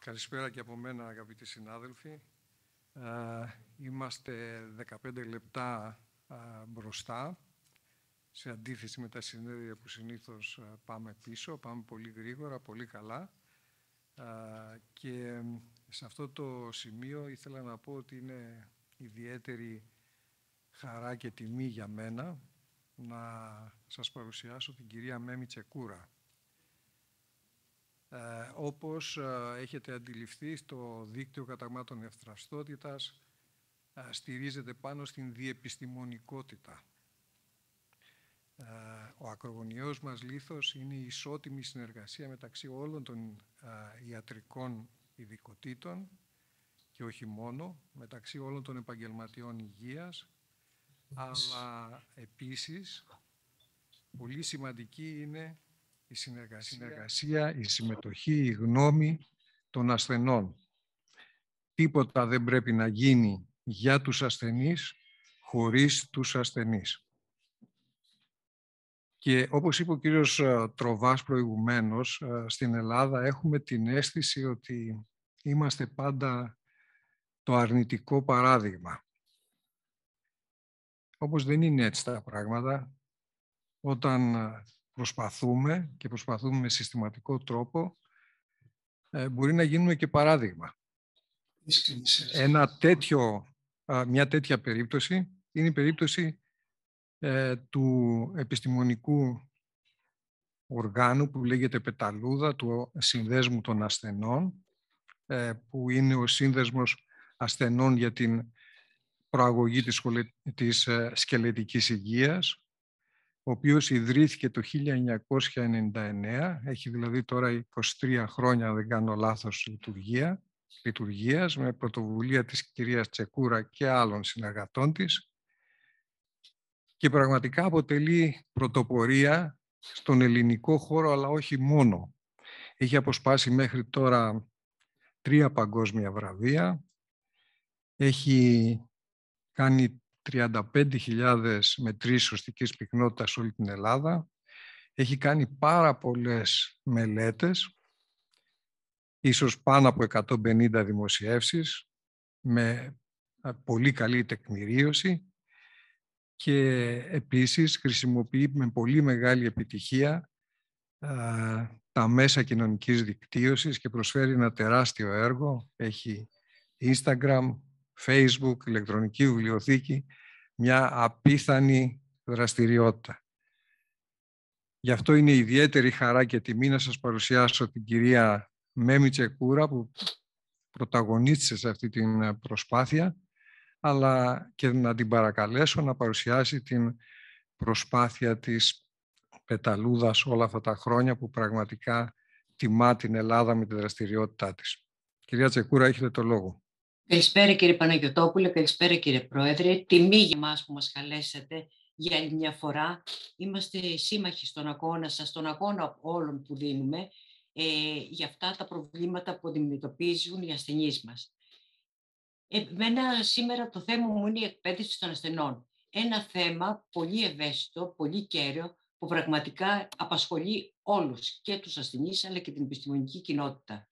Καλησπέρα και από μένα, αγαπητοί συνάδελφοι. Είμαστε 15 λεπτά μπροστά, σε αντίθεση με τα συνέδρια που συνήθως πάμε πίσω. Πάμε πολύ γρήγορα, πολύ καλά. Και σε αυτό το σημείο ήθελα να πω ότι είναι ιδιαίτερη χαρά και τιμή για μένα να σας παρουσιάσω την κυρία Μέμη Τσεκούρα. Όπως έχετε αντιληφθεί, στο δίκτυο καταγμάτων ευθραστότητας στηρίζεται πάνω στην διεπιστημονικότητα. Ο ακρογωνιαίος μας λίθος είναι η ισότιμη συνεργασία μεταξύ όλων των ιατρικών ειδικοτήτων και όχι μόνο, μεταξύ όλων των επαγγελματιών υγείας, αλλά επίσης πολύ σημαντική είναι η συνεργασία, η συμμετοχή, η γνώμη των ασθενών. Τίποτα δεν πρέπει να γίνει για τους ασθενείς χωρίς τους ασθενείς. Και όπως είπε ο κύριος Τροβάς προηγουμένως, στην Ελλάδα έχουμε την αίσθηση ότι είμαστε πάντα το αρνητικό παράδειγμα. Όπως δεν είναι έτσι τα πράγματα, όταν προσπαθούμε με συστηματικό τρόπο, μπορεί να γίνουμε και παράδειγμα. Μια τέτοια περίπτωση είναι η περίπτωση του επιστημονικού οργάνου που λέγεται Πεταλούδα, του Συνδέσμου των Ασθενών, που είναι ο Σύνδεσμος Ασθενών για την Προαγωγή της Σκελετικής Υγείας, ο οποίος ιδρύθηκε το 1999, έχει δηλαδή τώρα 23 χρόνια, αν δεν κάνω λάθος, λειτουργίας, με πρωτοβουλία της κυρίας Τσεκούρα και άλλων συνεργατών της, και πραγματικά αποτελεί πρωτοπορία στον ελληνικό χώρο, αλλά όχι μόνο. Έχει αποσπάσει μέχρι τώρα 3 παγκόσμια βραβεία, έχει κάνει 35.000 μετρήσεις οστικής πυκνότητας σε όλη την Ελλάδα, έχει κάνει πάρα πολλές μελέτες, ίσως πάνω από 150 δημοσιεύσεις, με πολύ καλή τεκμηρίωση, και επίσης χρησιμοποιεί με πολύ μεγάλη επιτυχία τα μέσα κοινωνικής δικτύωσης και προσφέρει ένα τεράστιο έργο. Έχει Instagram, Facebook, ηλεκτρονική βιβλιοθήκη, μια απίθανη δραστηριότητα. Γι' αυτό είναι ιδιαίτερη χαρά και τιμή να σας παρουσιάσω την κυρία Μέμη Τσεκούρα, που πρωταγωνίστησε σε αυτή την προσπάθεια, αλλά και να την παρακαλέσω να παρουσιάσει την προσπάθεια της Πεταλούδας όλα αυτά τα χρόνια, που πραγματικά τιμά την Ελλάδα με τη δραστηριότητά της. Κυρία Τσεκούρα, έχετε το λόγο. Καλησπέρα κύριε Παναγιωτόπουλε, καλησπέρα κύριε Πρόεδρε. Τιμή για μας που μας καλέσατε για άλλη μια φορά. Είμαστε σύμμαχοι στον αγώνα σας, στον αγώνα όλων που δίνουμε για αυτά τα προβλήματα που αντιμετωπίζουν οι ασθενείς μας. Εμένα σήμερα το θέμα μου είναι η εκπαίδευση των ασθενών. Ένα θέμα πολύ ευαίσθητο, πολύ κέριο, που πραγματικά απασχολεί όλους, και τους ασθενείς αλλά και την επιστημονική κοινότητα.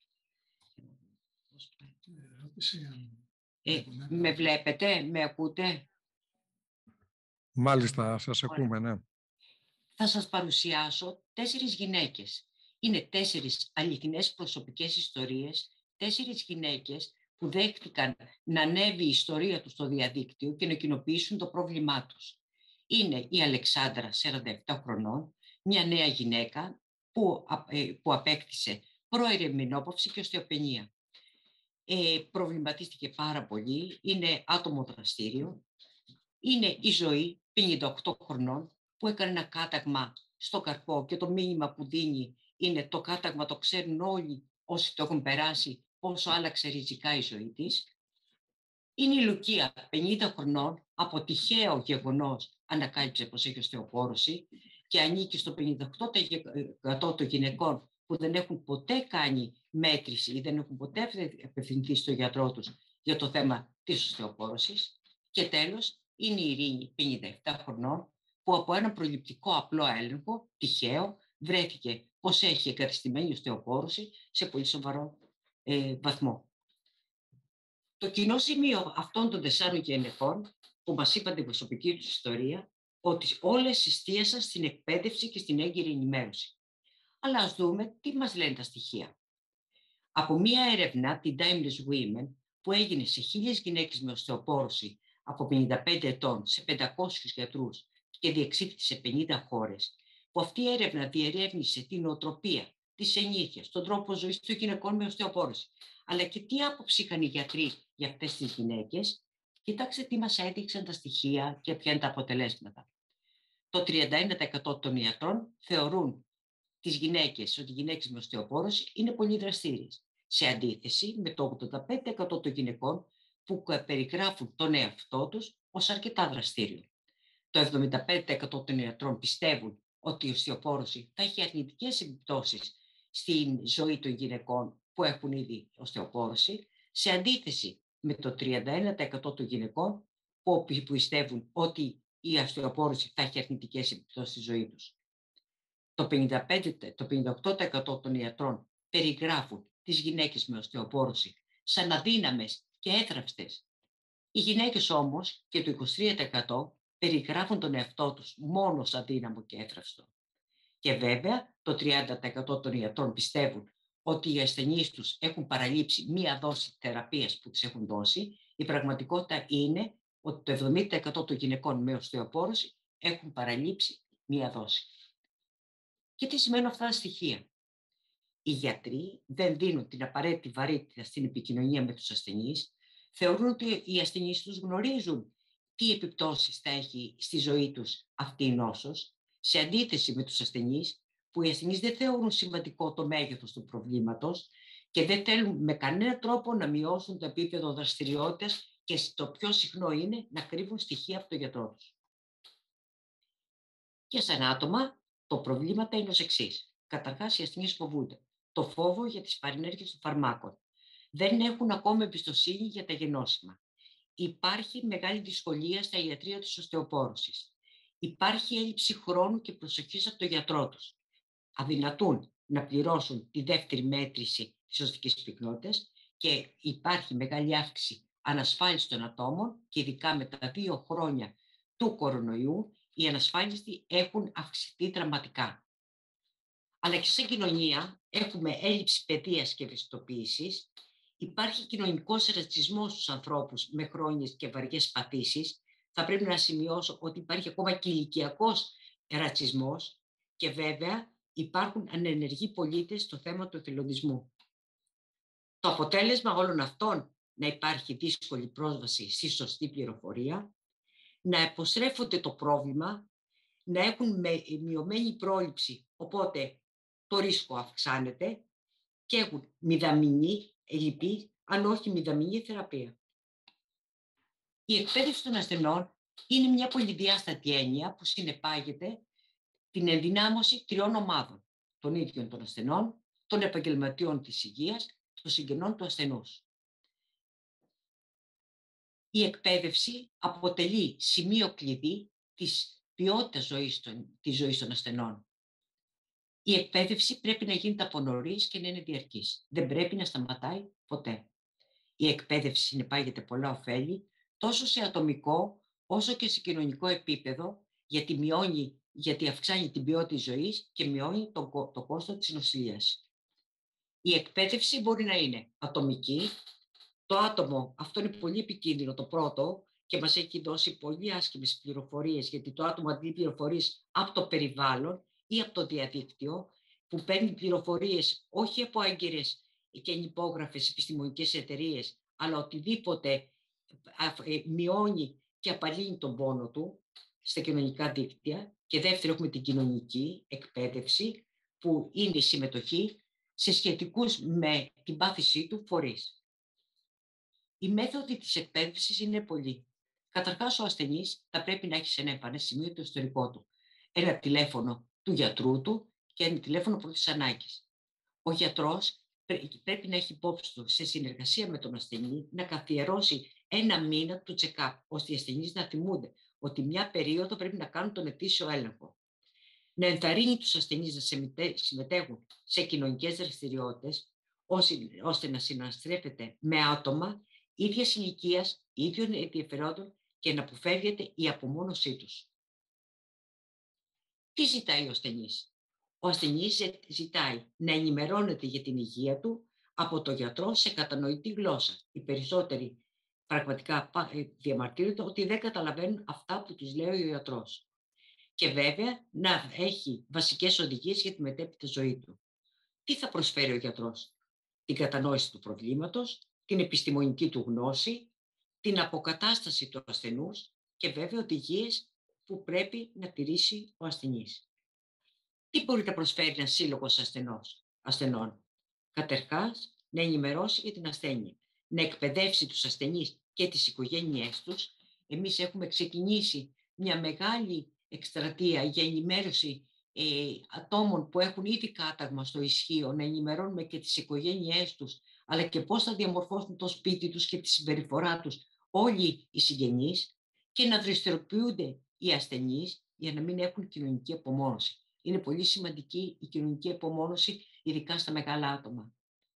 Με βλέπετε, με ακούτε? Μάλιστα, σας ακούμε, ναι. Θα σας παρουσιάσω 4 γυναίκες. Είναι 4 αληθινές προσωπικές ιστορίες, 4 γυναίκες που δέχτηκαν να ανέβει η ιστορία τους στο διαδίκτυο και να κοινοποιήσουν το πρόβλημά τους. Είναι η Αλεξάνδρα, 47 χρονών, μια νέα γυναίκα που απέκτησε πρόωρη μενόπαυση και οστεοπενία. Προβληματίστηκε πάρα πολύ, είναι άτομο δραστήριο. Είναι η Ζωή, 58 χρονών, που έκανε ένα κάταγμα στο καρπό, και το μήνυμα που δίνει είναι: το κάταγμα το ξέρουν όλοι όσοι το έχουν περάσει, πόσο άλλαξε ριζικά η ζωή της. Είναι η Λουκία, 50 χρονών, από τυχαίο γεγονός ανακάλυψε πως έχει οστεοπόρωση και ανήκει στο 58% των γυναικών που δεν έχουν ποτέ κάνει μέτρηση ή δεν έχουν ποτέ απευθυνθεί στο γιατρό τους για το θέμα της οστεοπόρωσης. Και τέλος, είναι η Ειρήνη, 57 χρονών, που από ένα προληπτικό απλό έλεγχο, τυχαίο, βρέθηκε πως έχει εγκατεστημένη οστεοπόρωση σε πολύ σοβαρό βαθμό. Το κοινό σημείο αυτών των 4 γυναικών που μας είπαν την προσωπική τους ιστορία, ότι όλες εστίασαν στην εκπαίδευση και στην έγκυρη ενημέρωση. Αλλά ας δούμε τι μας λένε τα στοιχεία. Από μία έρευνα, την Timeless Women, που έγινε σε 1.000 γυναίκες με οστεοπόρωση από 55 ετών σε 500 γιατρούς και διεξήχθη σε 50 χώρες, που αυτή η έρευνα διερεύνησε την νοοτροπία, τις συνήθειες, τον τρόπο ζωής των γυναικών με οστεοπόρωση, αλλά και τι άποψη είχαν οι γιατροί για αυτές τις γυναίκες, κοιτάξτε τι μας έδειξαν τα στοιχεία και ποια είναι τα αποτελέσματα. Το 31% των ιατρών θεωρούν τις γυναίκες, ότι οι γυναίκες με οστεοπόρωση είναι πολύ δραστήριες, σε αντίθεση με το 85% των γυναικών που περιγράφουν τον εαυτό τους ως αρκετά δραστήριο. Το 75% των ιατρών πιστεύουν ότι η οστεοπόρωση θα έχει αρνητικές επιπτώσεις στην ζωή των γυναικών που έχουν ήδη οστεοπόρωση, σε αντίθεση με το 31% των γυναικών που πιστεύουν ότι η οστεοπόρωση θα έχει αρνητικές επιπτώσεις στη ζωή τους. Το 58% των ιατρών περιγράφουν τις γυναίκες με οστεοπόρωση σαν αδύναμες και έθραυστες. Οι γυναίκες όμως, και το 23%, περιγράφουν τον εαυτό τους μόνο σαν αδύναμο και έθραυστο. Και βέβαια, το 30% των ιατρών πιστεύουν ότι οι ασθενείς τους έχουν παραλείψει μία δόση θεραπείας που τους έχουν δώσει. Η πραγματικότητα είναι ότι το 70% των γυναικών με οστεοπόρωση έχουν παραλείψει μία δόση. Και τι σημαίνουν αυτά τα στοιχεία? Οι γιατροί δεν δίνουν την απαραίτητη βαρύτητα στην επικοινωνία με τους ασθενείς, θεωρούν ότι οι ασθενείς τους γνωρίζουν τι επιπτώσεις θα έχει στη ζωή τους αυτή η νόσος, σε αντίθεση με τους ασθενείς, που οι ασθενείς δεν θεωρούν σημαντικό το μέγεθος του προβλήματος και δεν θέλουν με κανένα τρόπο να μειώσουν το επίπεδο δραστηριότητας, και το πιο συχνό είναι να κρύβουν στοιχεία από τον γιατρό τους. Και σαν άτομα, το προβλήματα είναι ως εξής. Καταρχάς, οι ασθενείς φοβούνται. Το φόβο για τις παρενέργειες των φαρμάκων. Δεν έχουν ακόμα εμπιστοσύνη για τα γενώσιμα. Υπάρχει μεγάλη δυσκολία στα ιατρεία της οστεοπόρωσης. Υπάρχει έλλειψη χρόνου και προσοχής από τον γιατρό τους. Αδυνατούν να πληρώσουν τη δεύτερη μέτρηση της οστικής πυκνότητας και υπάρχει μεγάλη αύξηση ανασφάλισης των ατόμων, και ειδικά με τα 2 χρόνια του κορονοϊού, οι ανασφάλιστοι έχουν αυξηθεί δραματικά. Αλλά και σε κοινωνία έχουμε έλλειψη παιδείας και ευαισθητοποίησης. Υπάρχει κοινωνικός ρατσισμός στους ανθρώπους με χρόνιες και βαριές παθήσεις. Θα πρέπει να σημειώσω ότι υπάρχει ακόμα και ηλικιακός ρατσισμός, και βέβαια υπάρχουν ανενεργοί πολίτες στο θέμα του εθελοντισμού. Το αποτέλεσμα όλων αυτών, να υπάρχει δύσκολη πρόσβαση στη σωστή πληροφορία, να αποστρέφονται το πρόβλημα, να έχουν μειωμένη πρόληψη, οπότε το ρίσκο αυξάνεται, και έχουν μηδαμινή ελλειπή, αν όχι μηδαμινή θεραπεία. Η εκπαίδευση των ασθενών είναι μια πολυδιάστατη έννοια που συνεπάγεται την ενδυνάμωση 3 ομάδων: των ίδιων των ασθενών, των επαγγελματιών της υγείας, των συγγενών του ασθενούς. Η εκπαίδευση αποτελεί σημείο κλειδί της ποιότητας της ζωής των ασθενών. Η εκπαίδευση πρέπει να γίνεται από νωρίς και να είναι διαρκής. Δεν πρέπει να σταματάει ποτέ. Η εκπαίδευση συνεπάγεται πολλά ωφέλη, τόσο σε ατομικό όσο και σε κοινωνικό επίπεδο, γιατί αυξάνει την ποιότητα της ζωής και μειώνει το κόστος της νοσηλείας. Η εκπαίδευση μπορεί να είναι ατομική. Το άτομο, αυτό είναι πολύ επικίνδυνο το πρώτο, και μας έχει δώσει πολύ άσχημες πληροφορίες, γιατί το άτομο αντλεί πληροφορίες από το περιβάλλον ή από το διαδίκτυο, που παίρνει πληροφορίες όχι από έγκυρες και ενυπόγραφες επιστημονικές εταιρείες, αλλά οτιδήποτε μειώνει και απαλύνει τον πόνο του στα κοινωνικά δίκτυα. Και δεύτερο, έχουμε την κοινωνική εκπαίδευση, που είναι η συμμετοχή σε σχετικούς με την πάθησή του φορείς. Οι μέθοδοι της εκπαίδευσης είναι πολλοί. Καταρχάς, ο ασθενής θα πρέπει να έχει σε ένα εμφανές σημείο το ιστορικό του, ένα τηλέφωνο του γιατρού του και ένα τηλέφωνο πρώτης ανάγκης. Ο γιατρός πρέπει να έχει υπόψη του, σε συνεργασία με τον ασθενή, να καθιερώσει 1 μήνα του check-up, ώστε οι ασθενείς να θυμούνται ότι μια περίοδο πρέπει να κάνουν τον ετήσιο έλεγχο. Να ενθαρρύνει τους ασθενείς να συμμετέχουν σε κοινωνικές δραστηριότητες, ώστε να συναστρέφεται με άτομα ίδιας ηλικίας, ίδιων ενδιαφερόντων και να αποφεύγεται η απομόνωσή τους. Τι ζητάει ο ασθενής? Ο ασθενής ζητάει να ενημερώνεται για την υγεία του από το γιατρό σε κατανοητή γλώσσα. Οι περισσότεροι πραγματικά διαμαρτύρονται ότι δεν καταλαβαίνουν αυτά που τους λέει ο γιατρός. Και βέβαια να έχει βασικές οδηγίες για τη μετέπειτα ζωή του. Τι θα προσφέρει ο γιατρός? Την κατανόηση του προβλήματος, την επιστημονική του γνώση, την αποκατάσταση του ασθενούς και βέβαια οδηγίες που πρέπει να τηρήσει ο ασθενής. Τι μπορεί να προσφέρει ένας σύλλογος ασθενών? Καταρχάς, να ενημερώσει για την ασθένεια, να εκπαιδεύσει τους ασθενείς και τις οικογένειές τους. Εμείς έχουμε ξεκινήσει μια μεγάλη εκστρατεία για ενημέρωση ατόμων που έχουν ήδη κάταγμα στο ισχύο, να ενημερώνουμε και τις οικογένειές τους, αλλά και πώς θα διαμορφώσουν το σπίτι τους και τη συμπεριφορά τους όλοι οι συγγενείς και να δραστηριοποιούνται οι ασθενείς για να μην έχουν κοινωνική απομόνωση. Είναι πολύ σημαντική η κοινωνική απομόνωση, ειδικά στα μεγάλα άτομα.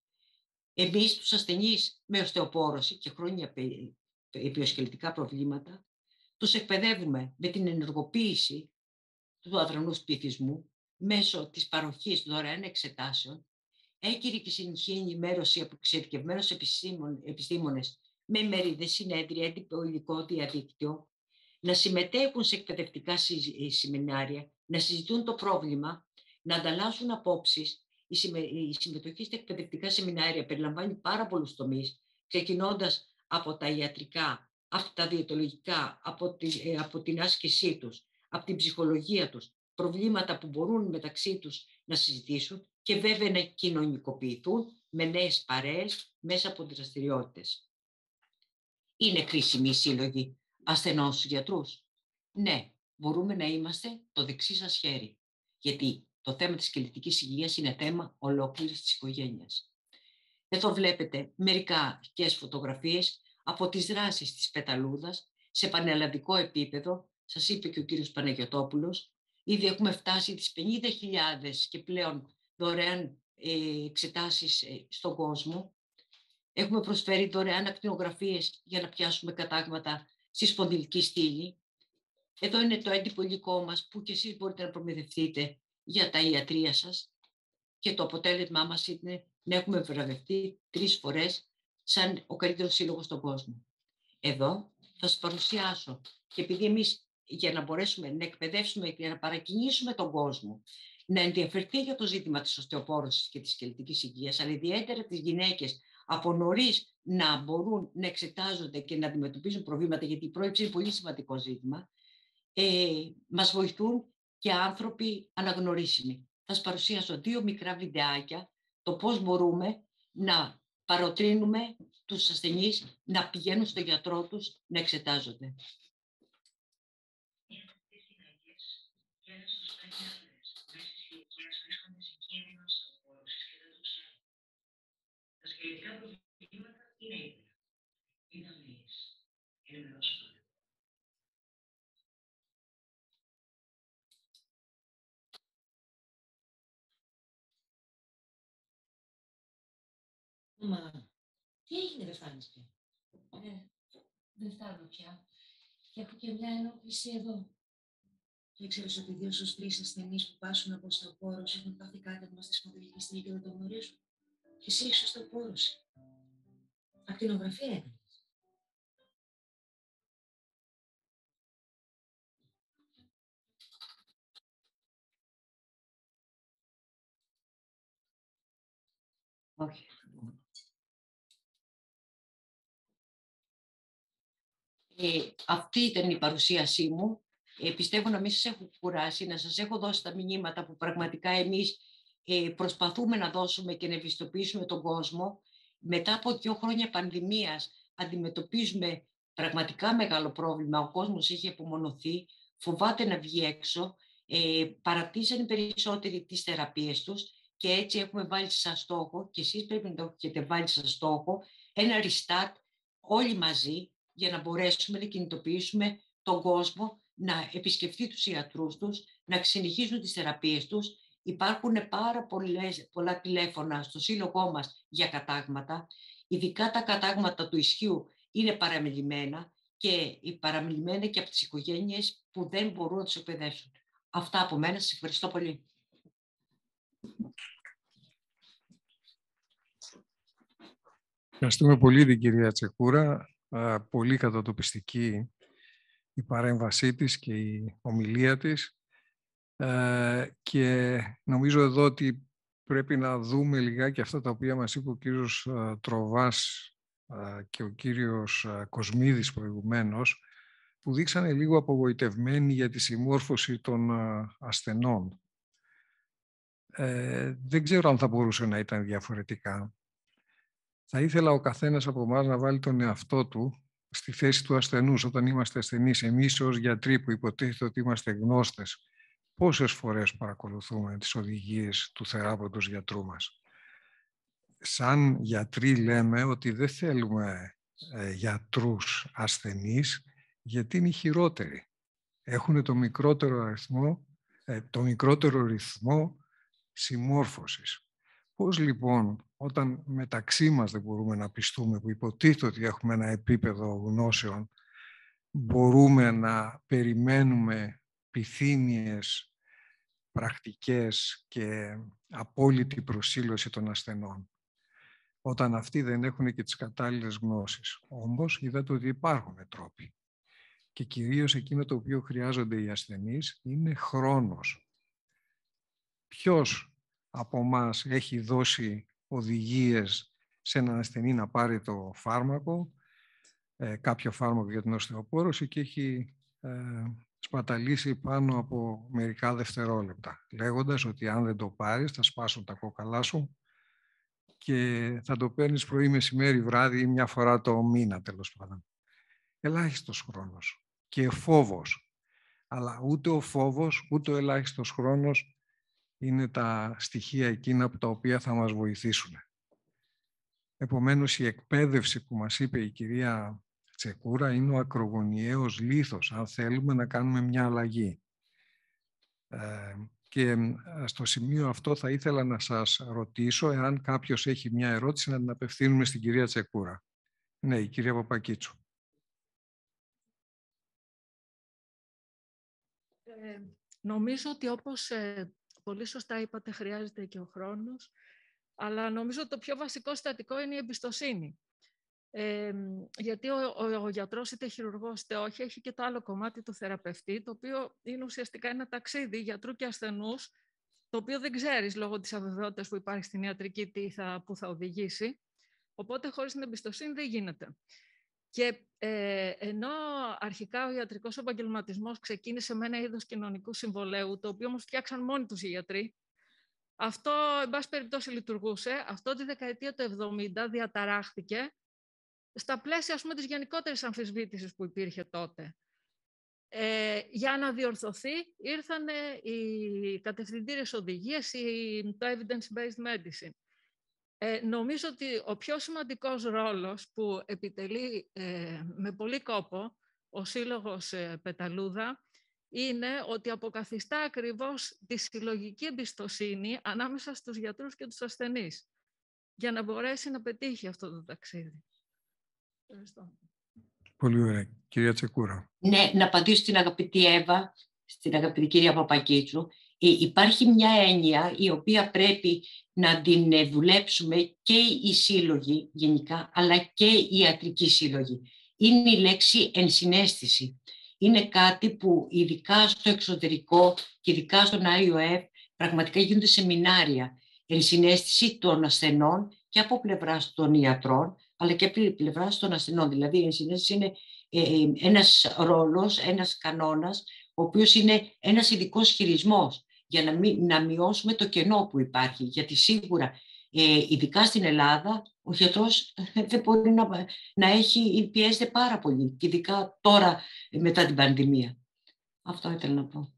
Εμείς τους ασθενείς με οστεοπόρωση και χρόνια επιοσκελετικά προβλήματα, τους εκπαιδεύουμε με την ενεργοποίηση του αδρανούς πληθυσμού μέσω της παροχής δωρεάν εξετάσεων, έγκυρη και συνεχή ενημέρωση από εξειδικευμένους επιστήμονες με ημερίδες, συνέδρια, έντυπο υλικό διαδίκτυο, να συμμετέχουν σε εκπαιδευτικά σεμινάρια, να συζητούν το πρόβλημα, να ανταλλάσσουν απόψεις. Η συμμετοχή στα εκπαιδευτικά σεμινάρια περιλαμβάνει πάρα πολλούς τομείς, ξεκινώντας από τα ιατρικά, από τα διαιτολογικά, από την άσκησή τους, από την ψυχολογία τους, προβλήματα που μπορούν μεταξύ τους να συζητήσουν και βέβαια να κοινωνικοποιηθούν με νέες παρέες μέσα από δραστηριότητες. Είναι κρίσιμοι οι σύλλογοι ασθενών στους γιατρούς? Ναι, μπορούμε να είμαστε το δεξί σας χέρι, γιατί το θέμα της σκελετικής υγείας είναι θέμα ολόκληρης της οικογένειας. Εδώ βλέπετε μερικές φωτογραφίες από τις δράσεις της Πεταλούδας σε πανελλαδικό επίπεδο. Σας είπε και ο κύριος Παναγιωτόπουλος, ήδη έχουμε φτάσει τις 50.000 και πλέον δωρεάν εξετάσεις στον κόσμο. Έχουμε προσφέρει δωρεάν ακτινογραφίες για να πιάσουμε κατάγματα στη σπονδυλική στήλη. Εδώ είναι το έντυπο υλικό μας που και εσείς μπορείτε να προμηθευτείτε για τα ιατρεία σας και το αποτέλεσμά μας είναι να έχουμε βραβευτεί 3 φορές σαν ο καλύτερος σύλλογος στον κόσμο. Εδώ θα σας παρουσιάσω και επειδή εμείς για να μπορέσουμε να εκπαιδεύσουμε και να παρακινήσουμε τον κόσμο να ενδιαφερθεί για το ζήτημα της οστεοπόρωσης και της σκελετικής υγείας, αλλά ιδιαίτερα τις γυναίκες από νωρίς να μπορούν να εξετάζονται και να αντιμετωπίζουν προβλήματα, γιατί η πρόληψη είναι πολύ σημαντικό ζήτημα, μας βοηθούν και άνθρωποι αναγνωρίσιμοι. Θα σας παρουσιάσω 2 μικρά βιντεάκια, το πώς μπορούμε να παροτρύνουμε τους ασθενείς να πηγαίνουν στον γιατρό τους να εξετάζονται. Τα σκελετικά προβλήματα είναι ύπερα, είναι αμνίες, είναι μερόσωμα. Μα, τι έγινε, δεν φτάνεις πια? Δεν φτάνω πια. Και έχω και μια ενόχληση εδώ. Και ήξερες ότι 2 στους 3 ασθενείς που πάσουν από οστεοπόρωση έχουν πάθει κάταγμα στη σπονδυλική στήλη και δεν το γνωρίζουν. Και εσύ έχεις οστεοπόρωση. Ακτινογραφία έκανες? Όχι. Αυτή ήταν η παρουσίασή μου. Πιστεύω να μην σας έχω κουράσει, να σας έχω δώσει τα μηνύματα που πραγματικά εμείς προσπαθούμε να δώσουμε και να ευαισθητοποιήσουμε τον κόσμο. Μετά από 2 χρόνια πανδημίας αντιμετωπίζουμε πραγματικά μεγάλο πρόβλημα. Ο κόσμος έχει απομονωθεί, φοβάται να βγει έξω, παρατήσαν περισσότεροι τις θεραπείες τους και έτσι έχουμε βάλει σαν στόχο, και εσείς πρέπει να το έχετε βάλει σαν στόχο, ένα restart όλοι μαζί για να μπορέσουμε να κινητοποιήσουμε τον κόσμο να επισκεφτεί τους ιατρούς τους, να συνεχίσουν τις θεραπείες τους Υπάρχουν πάρα πολλά τηλέφωνα στο σύλλογό μας για κατάγματα. Ειδικά τα κατάγματα του ισχύου είναι παραμελημένα και οι παραμελημένα και από τις οικογένειες που δεν μπορούν να τους εκπαιδεύσουν. Αυτά από μένα. Σας ευχαριστώ πολύ. Ευχαριστούμε πολύ την κυρία Τσεκούρα. Πολύ κατατοπιστική η παρέμβασή της και η ομιλία της. Και νομίζω εδώ ότι πρέπει να δούμε λιγάκι αυτά τα οποία μας είπε ο κύριος Τροβάς και ο κύριος Κοσμίδης προηγουμένως, που δείξανε λίγο απογοητευμένοι για τη συμμόρφωση των ασθενών. Δεν ξέρω αν θα μπορούσε να ήταν διαφορετικά. Θα ήθελα ο καθένας από εμάς να βάλει τον εαυτό του στη θέση του ασθενούς όταν είμαστε ασθενείς. Εμείς ως γιατροί που υποτίθεται ότι είμαστε γνώστες, πόσες φορές παρακολουθούμε τις οδηγίες του θεράποντος γιατρού μας. Σαν γιατροί λέμε ότι δεν θέλουμε γιατρούς ασθενείς, γιατί είναι οι χειρότεροι. Έχουν το μικρότερο ρυθμό συμμόρφωσης. Πώς λοιπόν, όταν μεταξύ μας δεν μπορούμε να πιστούμε, που υποτίθεται ότι έχουμε ένα επίπεδο γνώσεων, μπορούμε να περιμένουμε πυθύνιες πρακτικές και απόλυτη προσήλωση των ασθενών, όταν αυτοί δεν έχουν και τις κατάλληλες γνώσεις. Όμως, είδατε ότι υπάρχουν τρόποι. Και κυρίως εκείνο το οποίο χρειάζονται οι ασθενείς είναι χρόνος. Ποιος από εμάς έχει δώσει οδηγίες σε έναν ασθενή να πάρει το φάρμακο, κάποιο φάρμακο για την οστεοπόρωση, και έχει σπαταλήσει πάνω από μερικά δευτερόλεπτα, λέγοντας ότι αν δεν το πάρεις θα σπάσουν τα κόκαλά σου και θα το παίρνεις πρωί, μεσημέρι, βράδυ ή μια φορά το μήνα, τέλος πάντων. Ελάχιστος χρόνος και φόβος. Αλλά ούτε ο φόβος, ούτε ο ελάχιστος χρόνος είναι τα στοιχεία εκείνα από τα οποία θα μας βοηθήσουν. Επομένως, η εκπαίδευση που μας είπε η κυρία Τσεκούρα είναι ο ακρογωνιαίος λίθος, αν θέλουμε να κάνουμε μια αλλαγή. Και στο σημείο αυτό θα ήθελα να σας ρωτήσω, εάν κάποιος έχει μια ερώτηση, να την απευθύνουμε στην κυρία Τσεκούρα. Ναι, η κυρία Παπακίτσου. Νομίζω ότι όπως πολύ σωστά είπατε, χρειάζεται και ο χρόνος, αλλά νομίζω ότι το πιο βασικό συστατικό είναι η εμπιστοσύνη. Γιατί ο γιατρός, είτε χειρουργός είτε όχι, έχει και το άλλο κομμάτι του θεραπευτή, το οποίο είναι ουσιαστικά ένα ταξίδι γιατρού και ασθενούς, το οποίο δεν ξέρεις λόγω της αβεβαιότητας που υπάρχει στην ιατρική που θα οδηγήσει. Οπότε χωρίς την εμπιστοσύνη δεν γίνεται. Και ενώ αρχικά ο ιατρικός επαγγελματισμός ξεκίνησε με ένα είδος κοινωνικού συμβολέου, το οποίο όμως φτιάξαν μόνοι τους οι γιατροί, αυτό, εν πάση περιπτώσει, λειτουργούσε. Αυτό τη δεκαετία του 70 διαταράχθηκε στα πλαίσια, ας πούμε, της γενικότερης αμφισβήτησης που υπήρχε τότε. Για να διορθωθεί ήρθαν οι κατευθυντήριες οδηγίες, το evidence-based medicine. Νομίζω ότι ο πιο σημαντικός ρόλος που επιτελεί με πολύ κόπο ο Σύλλογος Πεταλούδα είναι ότι αποκαθιστά ακριβώς τη συλλογική εμπιστοσύνη ανάμεσα στους γιατρούς και τους ασθενείς, για να μπορέσει να πετύχει αυτό το ταξίδι. Ευχαριστώ. Πολύ ωραία. Κυρία Τσεκούρα. Ναι, να απαντήσω στην αγαπητή Εύα, στην αγαπητή κυρία Παπακίτσου. Υπάρχει μια έννοια η οποία πρέπει να την δουλέψουμε και οι σύλλογοι γενικά, αλλά και οι ιατρικοί σύλλογοι. Είναι η λέξη ενσυναίσθηση. Είναι κάτι που ειδικά στο εξωτερικό και ειδικά στον IOF πραγματικά γίνονται σεμινάρια. Ενσυναίσθηση των ασθενών και από πλευράς των ιατρών, αλλά και από πλευράς των ασθενών. Δηλαδή η ενσυναίσθηση είναι ένας ρόλος, ένας κανόνας, ο οποίος είναι ένας ειδικός χειρισμός για να μειώσουμε το κενό που υπάρχει. Γιατί σίγουρα, ειδικά στην Ελλάδα, ο γιατρός δεν μπορεί να πιέζεται πάρα πολύ, και ειδικά τώρα μετά την πανδημία. Αυτό ήθελα να πω.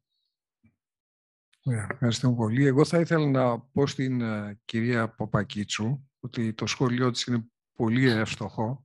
Ευχαριστώ πολύ. Εγώ θα ήθελα να πω στην κυρία Παπακίτσου ότι το σχόλιο της είναι πολύ εύστοχο,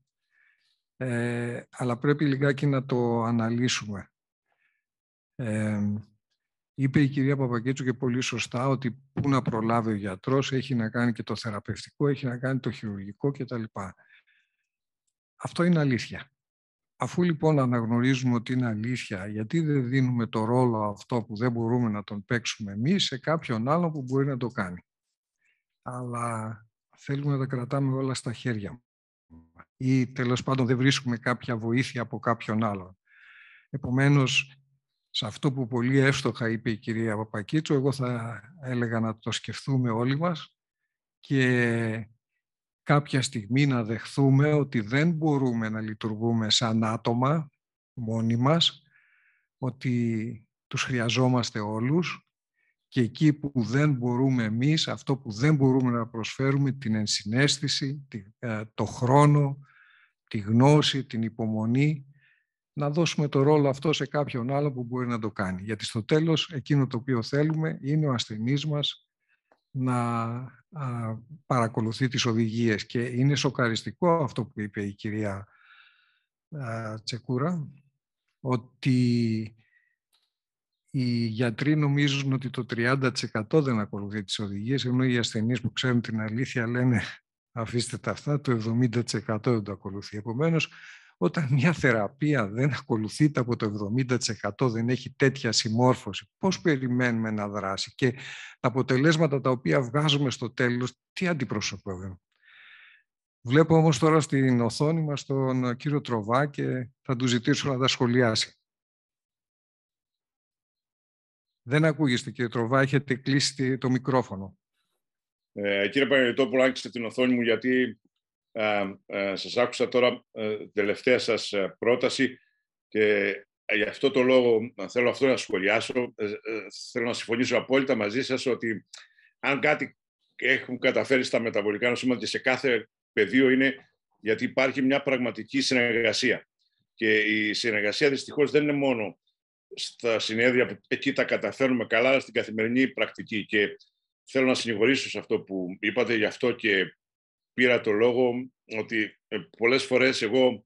αλλά πρέπει λιγάκι να το αναλύσουμε. Είπε η κυρία Παπακίτσου και πολύ σωστά ότι πού να προλάβει ο γιατρός, έχει να κάνει και το θεραπευτικό, έχει να κάνει το χειρουργικό κτλ. Αυτό είναι αλήθεια. Αφού λοιπόν αναγνωρίζουμε ότι είναι αλήθεια, γιατί δεν δίνουμε το ρόλο αυτό που δεν μπορούμε να τον παίξουμε εμείς σε κάποιον άλλο που μπορεί να το κάνει. Αλλά θέλουμε να τα κρατάμε όλα στα χέρια μας. Ή τέλος πάντων δεν βρίσκουμε κάποια βοήθεια από κάποιον άλλον. Επομένως, σε αυτό που πολύ εύστοχα είπε η κυρία Παπακίτσου, εγώ θα έλεγα να το σκεφτούμε όλοι μας και κάποια στιγμή να δεχθούμε ότι δεν μπορούμε να λειτουργούμε σαν άτομα μόνοι μας, ότι τους χρειαζόμαστε όλους και εκεί που δεν μπορούμε εμείς, αυτό που δεν μπορούμε να προσφέρουμε, την ενσυναίσθηση, το χρόνο, τη γνώση, την υπομονή, να δώσουμε το ρόλο αυτό σε κάποιον άλλο που μπορεί να το κάνει. Γιατί στο τέλος εκείνο το οποίο θέλουμε είναι ο ασθενής μας να παρακολουθεί τις οδηγίες. Και είναι σοκαριστικό αυτό που είπε η κυρία Τσεκούρα, ότι οι γιατροί νομίζουν ότι το 30% δεν ακολουθεί τις οδηγίες, ενώ οι ασθενείς που ξέρουν την αλήθεια λένε αφήστε τα αυτά, το 70% δεν το ακολουθεί. Επομένως, όταν μια θεραπεία δεν ακολουθείται από το 70%, δεν έχει τέτοια συμμόρφωση, πώς περιμένουμε να δράσει? Και τα αποτελέσματα τα οποία βγάζουμε στο τέλος, τι αντιπροσωπεύουν? Βλέπω όμως τώρα στην οθόνη μας τον κύριο Τροβά και θα του ζητήσω να τα σχολιάσει. Δεν ακούγεστε, κύριε Τροβά, έχετε κλείσει το μικρόφωνο. Κύριε Παναγιωτόπουλο, άνοιξε την οθόνη μου γιατί σας άκουσα τώρα τελευταία σας πρόταση και γι' αυτό το λόγο θέλω αυτό να σχολιάσω. Θέλω να συμφωνήσω απόλυτα μαζί σας ότι αν κάτι έχουν καταφέρει στα μεταβολικά νοσήματα και σε κάθε πεδίο είναι γιατί υπάρχει μια πραγματική συνεργασία. Και η συνεργασία δυστυχώς δεν είναι μόνο στα συνέδρια που εκεί τα καταφέρνουμε καλά, αλλά στην καθημερινή πρακτική. Και θέλω να συνηγορήσω σε αυτό που είπατε, γι' αυτό και πήρα το λόγο ότι πολλές φορές εγώ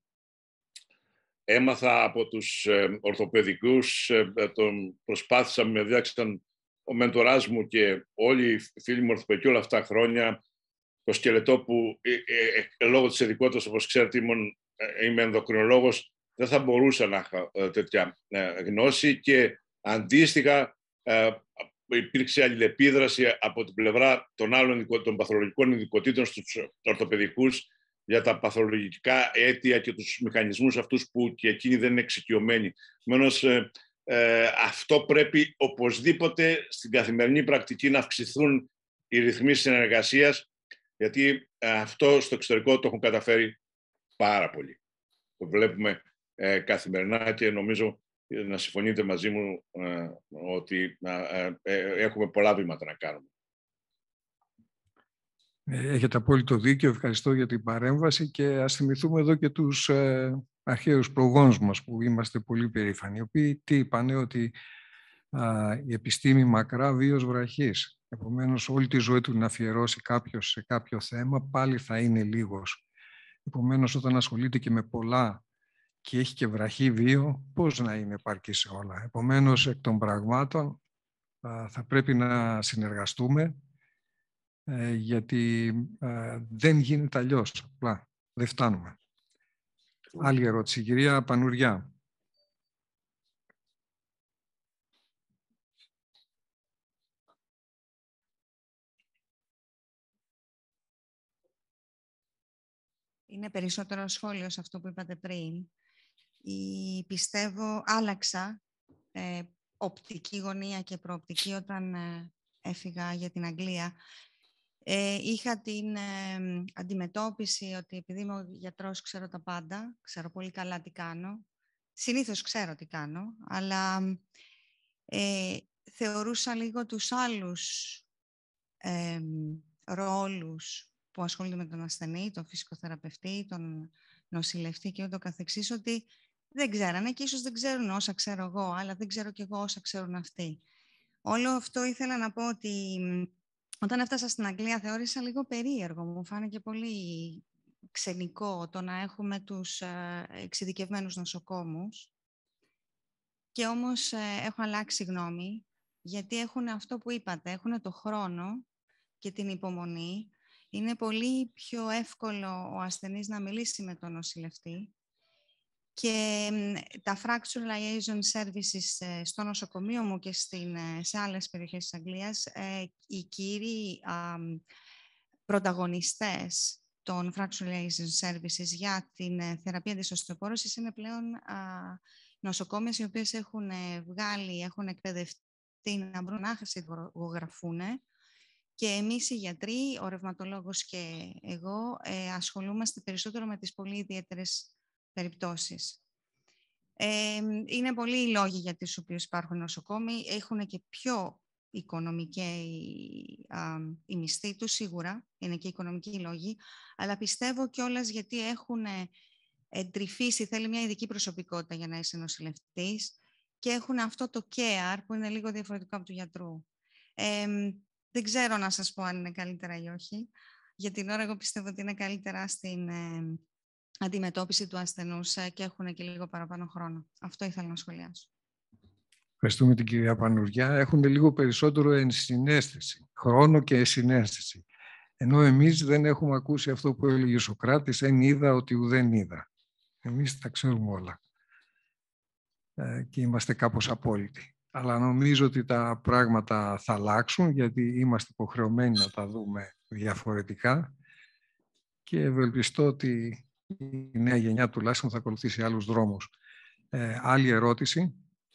έμαθα από τους ορθοπαιδικούς, προσπάθησα, με διδάξαν ο μεντοράς μου και όλοι οι φίλοι μου ορθοπαιδικοί όλα αυτά τα χρόνια, το σκελετό που λόγω της ειδικότητας, όπως ξέρετε, είμαι ενδοκρινολόγος, δεν θα μπορούσα να είχα τέτοια γνώση και αντίστοιχα υπήρξε αλληλεπίδραση από την πλευρά των άλλων των παθολογικών ειδικοτήτων στους ορθοπαιδικούς για τα παθολογικά αίτια και τους μηχανισμούς αυτούς που και εκείνοι δεν είναι εξοικειωμένοι. Επομένως, αυτό πρέπει οπωσδήποτε στην καθημερινή πρακτική να αυξηθούν οι ρυθμοί συνεργασίας, γιατί αυτό στο εξωτερικό το έχουν καταφέρει πάρα πολύ. Το βλέπουμε καθημερινά και νομίζω να συμφωνείτε μαζί μου ότι έχουμε πολλά βήματα να κάνουμε. Έχετε απόλυτο δίκιο. Ευχαριστώ για την παρέμβαση και ας θυμηθούμε εδώ και τους αρχαίους προγόνους μας που είμαστε πολύ περήφανοι, οι οποίοι τι είπανε, ότι η επιστήμη μακρά, βίος βραχής. Επομένως, όλη τη ζωή του να αφιερώσει κάποιος σε κάποιο θέμα, πάλι θα είναι λίγος. Επομένως, όταν ασχολείται και με πολλά και έχει και βραχή βίο, πώς να είναι επαρκή σε όλα? Επομένως, εκ των πραγμάτων θα πρέπει να συνεργαστούμε, γιατί δεν γίνεται αλλιώς. Απλά δεν φτάνουμε. Άλλη ερώτηση, κυρία Πανουριά. Είναι περισσότερο σχόλιο σε αυτό που είπατε πριν. Πιστεύω άλλαξα οπτική γωνία και προοπτική όταν έφυγα για την Αγγλία. Είχα την αντιμετώπιση ότι επειδή είμαι ο γιατρός ξέρω τα πάντα, ξέρω πολύ καλά τι κάνω. Συνήθως ξέρω τι κάνω, αλλά θεωρούσα λίγο τους άλλους ρόλους που ασχολούνται με τον ασθενή, τον φυσικοθεραπευτή, τον νοσηλευτή και ούτω καθεξής, ότι δεν ξέρανε και ίσως δεν ξέρουν όσα ξέρω εγώ, αλλά δεν ξέρω κι εγώ όσα ξέρουν αυτοί. Όλο αυτό ήθελα να πω ότι όταν έφτασα στην Αγγλία θεώρησα λίγο περίεργο. Μου φάνηκε πολύ ξενικό το να έχουμε τους εξειδικευμένους νοσοκόμους και όμως έχω αλλάξει γνώμη γιατί έχουν αυτό που είπατε, έχουν το χρόνο και την υπομονή. Είναι πολύ πιο εύκολο ο ασθενής να μιλήσει με τον νοσηλευτή. Και τα fracture liaison services στο νοσοκομείο μου και σε άλλες περιοχές της Αγγλίας, οι κύριοι πρωταγωνιστές των fracture liaison services για την θεραπεία της οστεοπόρωσης είναι πλέον νοσοκόμες οι οποίες έχουν έχουν εκπαιδευτεί να μπορούν να συνταγογραφούν. Και εμείς οι γιατροί, ο ρευματολόγος και εγώ, ασχολούμαστε περισσότερο με τις πολύ ιδιαίτερες περιπτώσεις. Είναι πολλοί οι λόγοι για τους οποίους υπάρχουν νοσοκόμοι. Έχουν και πιο οικονομική η μισθή τους, σίγουρα. Είναι και οικονομικοί λόγοι. Αλλά πιστεύω κιόλας γιατί έχουν εντρυφήσει, θέλει μια ειδική προσωπικότητα για να είσαι νοσηλευτής και έχουν αυτό το care που είναι λίγο διαφορετικό από του γιατρού. Δεν ξέρω να σας πω αν είναι καλύτερα ή όχι. Για την ώρα εγώ πιστεύω ότι είναι καλύτερα στην αντιμετώπιση του ασθενούς και έχουν και λίγο παραπάνω χρόνο. Αυτό ήθελα να σχολιάσω. Ευχαριστούμε την κυρία Πανουριά. Έχουν λίγο περισσότερο ενσυναίσθηση, χρόνο και ενσυναίσθηση. Ενώ εμείς δεν έχουμε ακούσει αυτό που έλεγε ο Σωκράτης, εν είδα ότι ουδέν είδα. Εμείς τα ξέρουμε όλα και είμαστε κάπως απόλυτοι. Αλλά νομίζω ότι τα πράγματα θα αλλάξουν, γιατί είμαστε υποχρεωμένοι να τα δούμε διαφορετικά και ευελπιστώ ότι η νέα γενιά τουλάχιστον θα ακολουθήσει άλλους δρόμους. Άλλη ερώτηση.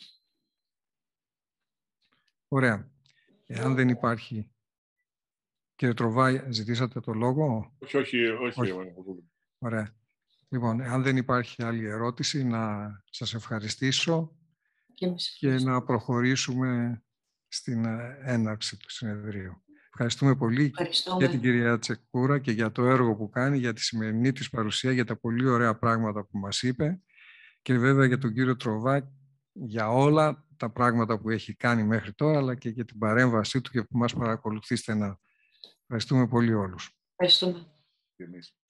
Ωραία. Εάν δεν υπάρχει... Κύριε Τροβάη, ζητήσατε το λόγο? Όχι. Ωραία. Λοιπόν, αν δεν υπάρχει άλλη ερώτηση, να σας ευχαριστήσω και να προχωρήσουμε στην έναρξη του συνεδρίου. Ευχαριστούμε πολύ για την κυρία Τσεκούρα και για το έργο που κάνει, για τη σημερινή της παρουσία, για τα πολύ ωραία πράγματα που μας είπε και βέβαια για τον κύριο Τροβά για όλα τα πράγματα που έχει κάνει μέχρι τώρα, αλλά και για την παρέμβασή του και που μας παρακολουθεί στενά. Ευχαριστούμε πολύ όλους. Ευχαριστούμε.